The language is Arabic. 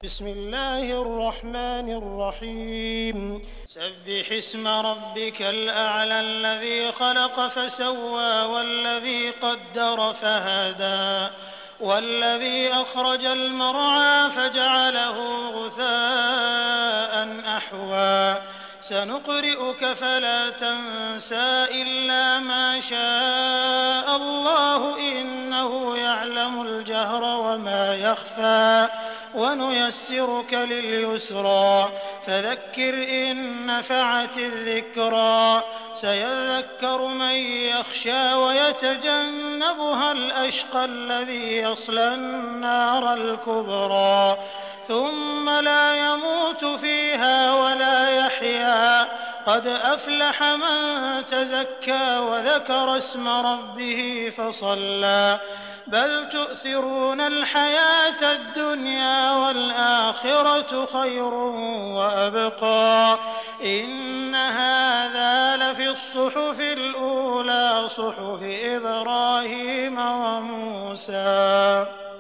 بسم الله الرحمن الرحيم سبح اسم ربك الأعلى الذي خلق فسوى والذي قدر فهدى والذي أخرج المرعى فجعله غثاء أحوى سنقرئك فلا تنسى إلا ما شاء الله إنه يعلم الجهر وما يخفى ونيسرك لليسرى فذكر إن نفعت الذكرى سيذكر من يخشى ويتجنبها الأشقى الذي يصلى النار الكبرى ثم لا يموت فيها ولا يحيا قد أفلح من تزكى وذكر اسم ربه فصلى بل تؤثرون الحياة الدنيا والآخرة خير وأبقى إن هذا لفي الصحف الأولى صحف إبراهيم وموسى.